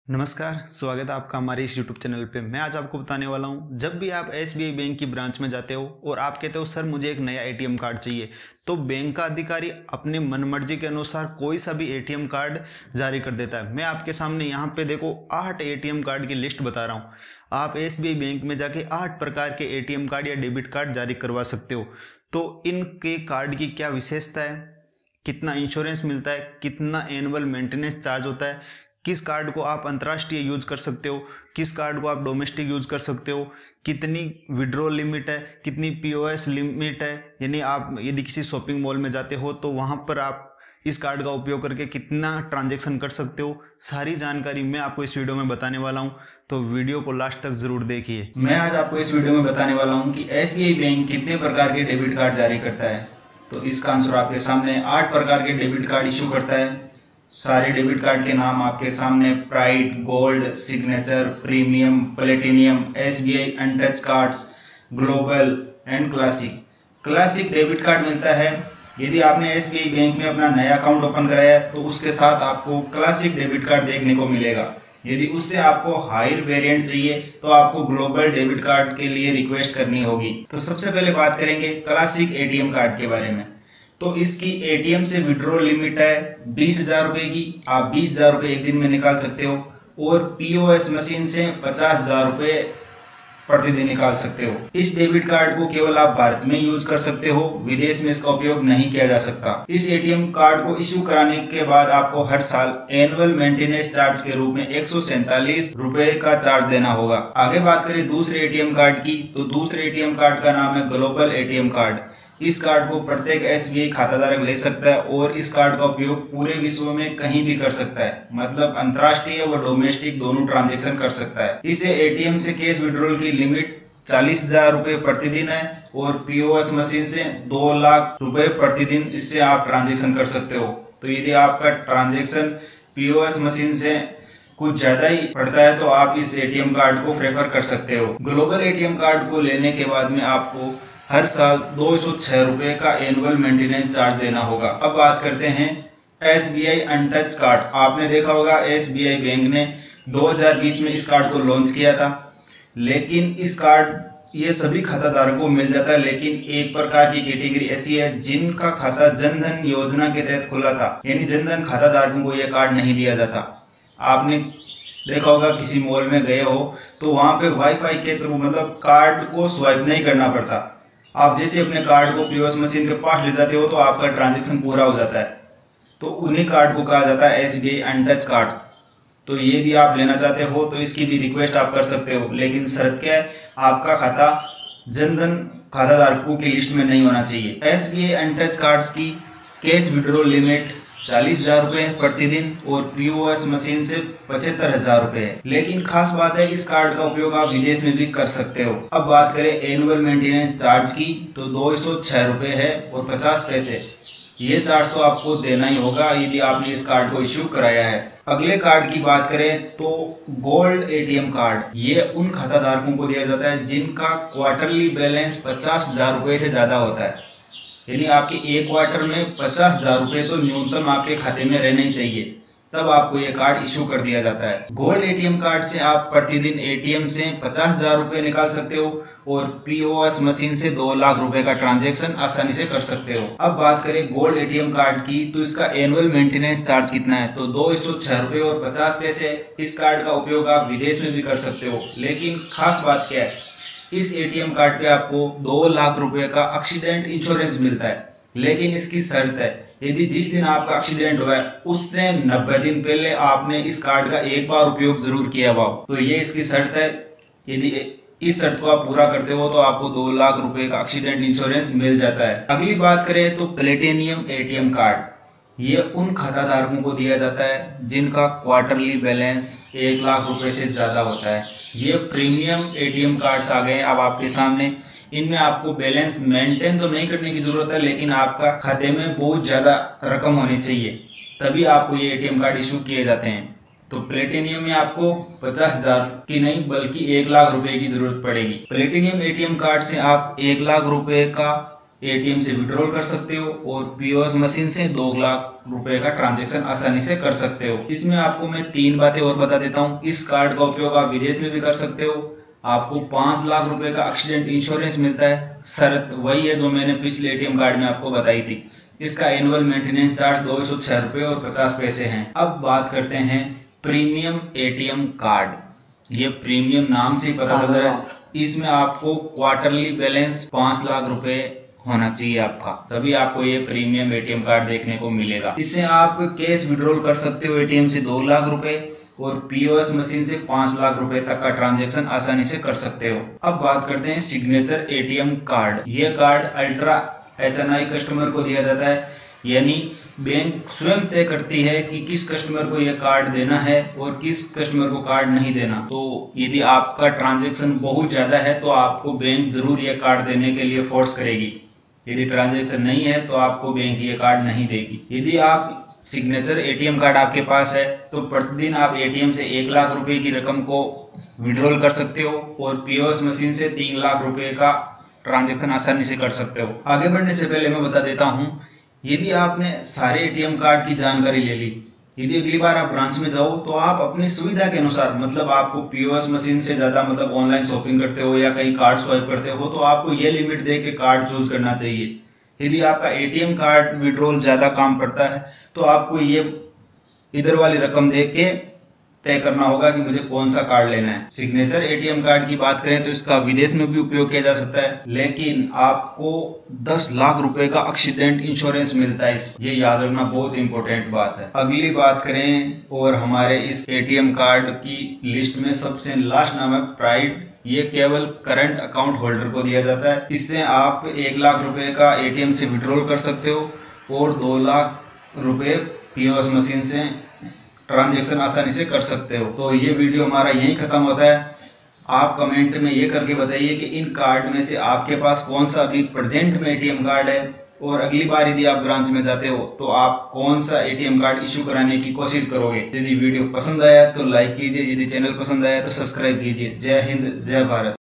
नमस्कार, स्वागत है आपका हमारे इस YouTube चैनल पे। मैं आज आपको बताने वाला हूँ, जब भी आप SBI बैंक की ब्रांच में जाते हो और आप कहते हो सर मुझे एक नया ATM कार्ड चाहिए, तो बैंक का अधिकारी अपने मनमर्जी के अनुसार कोई सा भी ATM कार्ड जारी कर देता है। मैं आपके सामने यहाँ पे देखो 8 ATM कार्ड की लिस्ट बता रहा हूँ। आप SBI बैंक में जाके 8 प्रकार के ATM कार्ड या डेबिट कार्ड जारी करवा सकते हो। तो इनके कार्ड की क्या विशेषता है, कितना इंश्योरेंस मिलता है, कितना एनुअल मेंटेनेंस चार्ज होता है, किस कार्ड को आप अंतर्राष्ट्रीय यूज कर सकते हो, किस कार्ड को आप डोमेस्टिक यूज कर सकते हो, कितनी विड्रॉल लिमिट है, कितनी POS लिमिट है, यानी आप यदि किसी शॉपिंग मॉल में जाते हो तो वहां पर आप इस कार्ड का उपयोग करके कितना ट्रांजैक्शन कर सकते हो। सारी जानकारी मैं आपको इस वीडियो में बताने वाला हूं, तो वीडियो को लास्ट तक जरूर देखिए। मैं आज आपको इस वीडियो में बताने वाला हूं कि SBI बैंक कितने प्रकार के डेबिट कार्ड जारी करता है। तो इसका आंसर आपके सामने 8 प्रकार के डेबिट कार्ड इशू करता है। सारे डेबिट कार्ड के नाम आपके सामने pride, gold, signature, premium, platinum, SBI intouch cards, global and classic. Classic debit card मिलता है यदि आपने SBI बैंक में अपना नया अकाउंट ओपन कराया है तो उसके साथ आपको क्लासिक डेबिट कार्ड देखने को मिलेगा। यदि उससे आपको हायर वेरिएंट चाहिए तो आपको ग्लोबल डेबिट कार्ड के लिए रिक्वेस्ट करनी होगी। तो सबसे पहले बात करेंगे क्लासिक ATM कार्ड के बारे में। तो इसकी ATM से विड्रॉ लिमिट है 20,000 रुपए की। आप 20,000 रुपए एक दिन में निकाल सकते हो और POS मशीन से 50,000 रुपए प्रतिदिन निकाल सकते हो। इस डेबिट कार्ड को केवल आप भारत में यूज कर सकते हो, विदेश में इसका उपयोग नहीं किया जा सकता। इस ATM कार्ड को इश्यू कराने के बाद आपको हर साल एनुअल मेंटेनेंस चार्ज के रूप में 147 रुपए का चार्ज देना होगा। आगे बात करें दूसरे ATM कार्ड की, तो दूसरे ATM कार्ड का नाम है ग्लोबल ATM कार्ड। इस कार्ड को प्रत्येक SBI खाताधारक ले सकता है और इस कार्ड का उपयोग पूरे विश्व में कहीं भी कर सकता है, मतलब अंतर्राष्ट्रीय व डोमेस्टिक दोनों ट्रांजैक्शन कर सकता है। इसे ATM से कैश विड्रॉल की लिमिट 40,000 रुपए प्रतिदिन है और POS मशीन से 2 लाख रुपए प्रतिदिन इससे आप ट्रांजैक्शन कर सकते हो। तो यदि आपका ट्रांजैक्शन POS मशीन से कुछ ज्यादा ही पड़ता है तो आप इस ATM कार्ड को प्रेफर कर सकते हो। ग्लोबल ATM कार्ड को लेने के बाद में आपको हर साल 206 रुपए का एनुअल मेंटेनेंस चार्ज देना होगा। अब बात करते हैं SBI अनटच कार्ड। आपने देखा होगा SBI बैंक ने 2020 में इस कार्ड को लॉन्च किया था, लेकिन इस कार्ड ये सभी खाताधारकों को मिल जाता है, लेकिन एक प्रकार की कैटेगरी ऐसी है जिनका खाता जनधन योजना के तहत खुला था, यानी जनधन खाताधारकों को यह कार्ड नहीं दिया जाता। आपने देखा होगा किसी मॉल में गए हो तो वहां पे वाईफाई के थ्रू मतलब कार्ड को स्वाइप नहीं करना पड़ता। आप जैसे अपने कार्ड को POS मशीन के पास ले जाते हो तो आपका ट्रांजैक्शन पूरा हो जाता है। तो उन्हीं कार्ड को कहा जाता है SBI अनटच कार्ड्स। तो ये यदि आप लेना चाहते हो तो इसकी भी रिक्वेस्ट आप कर सकते हो, लेकिन शर्त क्या है, आपका खाता जनधन खाताधारकों की लिस्ट में नहीं होना चाहिए। SBI अनटच कार्ड्स की कैश विड्रॉल लिमिट 40,000 रुपए प्रतिदिन और POS मशीन से 75,000 रुपए है। लेकिन खास बात है, इस कार्ड का उपयोग आप विदेश में भी कर सकते हो। अब बात करें एनुअल मेंटेनेंस चार्ज की, तो 206 रुपए है और 50 पैसे। ये चार्ज तो आपको देना ही होगा यदि आपने इस कार्ड को इश्यू कराया है। अगले कार्ड की बात करें तो गोल्ड ATM कार्ड। ये उन खाताधारकों को दिया जाता है जिनका क्वार्टरली बैलेंस 50,000 रुपए से ज्यादा होता है, यानी आपके एक क्वार्टर में 50,000 रुपए तो न्यूनतम आपके खाते में रहने ही चाहिए, तब आपको ये कार्ड इशू कर दिया जाता है। गोल्ड ATM कार्ड से आप प्रतिदिन ATM से 50,000 रुपए निकाल सकते हो और POS मशीन से 2 लाख रुपए का ट्रांजैक्शन आसानी से कर सकते हो। अब बात करें गोल्ड ATM कार्ड की, तो इसका एनुअल मेंटेनेंस चार्ज कितना है, तो 206 रुपए और 50 पैसे। इस कार्ड का उपयोग आप विदेश में भी कर सकते हो, लेकिन खास बात क्या है, इस ATM कार्ड पे आपको 2 लाख रुपए का एक्सीडेंट इंश्योरेंस मिलता है, लेकिन इसकी शर्त है यदि जिस दिन आपका एक्सीडेंट हुआ है उससे 90 दिन पहले आपने इस कार्ड का एक बार उपयोग जरूर किया हुआ। तो ये इसकी शर्त है, यदि इस शर्त को आप पूरा करते हो तो आपको 2 लाख रुपए का एक्सीडेंट इंश्योरेंस मिल जाता है। अगली बात करें तो प्लेटिनियम ATM कार्ड। ये उन खाताधारकों को दिया जाता है जिनका क्वार्टरली बैलेंस 1 लाख रुपए से ज्यादा होता है। ये प्रीमियम ATM कार्ड्स आ गए अब आपके सामने। इनमें आपको बैलेंस मेंटेन तो नहीं करने की जरूरत है, लेकिन आपका खाते में बहुत ज्यादा रकम होनी चाहिए, तभी आपको ये ATM कार्ड इशू किए जाते हैं। तो प्लेटिनियम में आपको 50,000 की नहीं बल्कि 1 लाख रुपए की जरूरत पड़ेगी। प्लेटिनियम ATM कार्ड से आप 1 लाख रुपए का एटीएम से विड्रॉल कर सकते हो और पीओएस मशीन से 2 लाख रुपए का ट्रांजैक्शन आसानी से कर सकते हो। इसमें आपको मैं 3 बातें और बता देता हूँ। इस कार्ड का उपयोग आप विदेश में भी कर सकते हो। आपको 5 लाख रुपए का एक्सीडेंट इंश्योरेंस मिलता है। शर्त वही है जो मैंने पिछले एटीएम कार्ड में आपको बताई थी। इसका एनुअल मेंटेनेंस चार्ज 206 रुपए और 50 पैसे हैं। अब बात करते हैं प्रीमियम एटीएम कार्ड। ये प्रीमियम नाम से ही पता चल रहा है। इसमें आपको क्वार्टरली बैलेंस 5 लाख रुपए होना चाहिए आपका, तभी आपको ये प्रीमियम एटीएम कार्ड देखने को मिलेगा। इससे आप कैश विड्रॉल कर सकते हो एटीएम से 2 लाख रुपए और पीओएस मशीन से 5 लाख रुपए तक का ट्रांजैक्शन आसानी से कर सकते हो। अब बात करते हैं सिग्नेचर एटीएम कार्ड। ये कार्ड अल्ट्रा HNI कस्टमर को दिया जाता है, यानी बैंक स्वयं तय करती है कि किस कस्टमर को यह कार्ड देना है और किस कस्टमर को कार्ड नहीं देना। तो यदि आपका ट्रांजैक्शन बहुत ज्यादा है तो आपको बैंक जरूर यह कार्ड देने के लिए फोर्स करेगी। यदि ट्रांजैक्शन नहीं है तो आपको बैंक ये कार्ड नहीं देगी। यदि आप सिग्नेचर एटीएम कार्ड आपके पास है तो प्रतिदिन आप एटीएम से 1 लाख रुपए की रकम को विड्रॉल कर सकते हो और पीओएस मशीन से 3 लाख रुपए का ट्रांजैक्शन आसानी से कर सकते हो। आगे बढ़ने से पहले मैं बता देता हूँ, यदि आपने सारे एटीएम कार्ड की जानकारी ले ली, यदि अगली बार आप ब्रांच में जाओ तो आप अपनी सुविधा के अनुसार, मतलब आपको पीओएस मशीन से ज्यादा मतलब ऑनलाइन शॉपिंग करते हो या कहीं कार्ड स्वाइप करते हो तो आपको ये लिमिट दे के कार्ड चूज करना चाहिए। यदि आपका एटीएम कार्ड विड्रॉल ज्यादा काम पड़ता है तो आपको ये इधर वाली रकम दे के तय करना होगा कि मुझे कौन सा कार्ड लेना है। सिग्नेचर एटीएम कार्ड की बात करें तो इसका विदेश में भी उपयोग किया जा सकता है, लेकिन आपको 10 लाख रुपए का एक्सीडेंट इंश्योरेंस मिलता है। ये याद रखना बहुत इंपॉर्टेंट बात है। अगली बात करें और हमारे इस एटीएम कार्ड की लिस्ट में सबसे लास्ट नाम है प्राइड। ये केवल करंट अकाउंट होल्डर को दिया जाता है। इससे आप 1 लाख रुपए का एटीएम से विड्रॉल कर सकते हो और 2 लाख रुपए पीओएस मशीन से ट्रांजैक्शन आसानी से कर सकते हो। तो ये वीडियो हमारा यहीं खत्म होता है। आप कमेंट में ये करके बताइए कि इन कार्ड में से आपके पास कौन सा अभी प्रेजेंट में एटीएम कार्ड है और अगली बार यदि आप ब्रांच में जाते हो तो आप कौन सा एटीएम कार्ड इशू कराने की कोशिश करोगे। यदि वीडियो पसंद आया तो लाइक कीजिए, यदि चैनल पसंद आया तो सब्सक्राइब कीजिए। जय हिंद, जय भारत।